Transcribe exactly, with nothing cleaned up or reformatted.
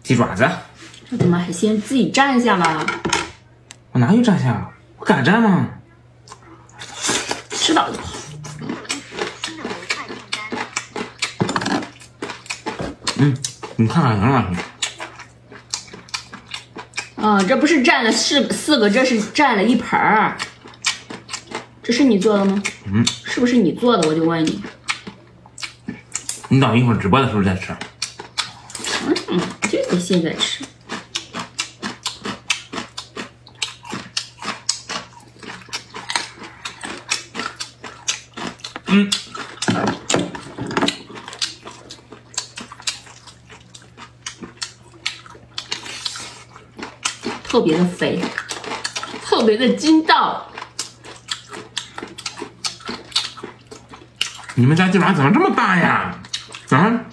鸡爪子。 这怎么还先自己蘸一下吧？ 我哪有蘸下？我敢蘸吗？ 知道就好。 嗯，你看看杨老师。 啊，这不是蘸了四四个，这是蘸了一盆儿。这是你做的吗？ 嗯， 是不是你做的？我就问你。 你等一会儿直播的时候再吃。 嗯，就得现在吃。 嗯。 特别的肥，特别的筋道。 你们家鸡爪怎么这么大呀？啊！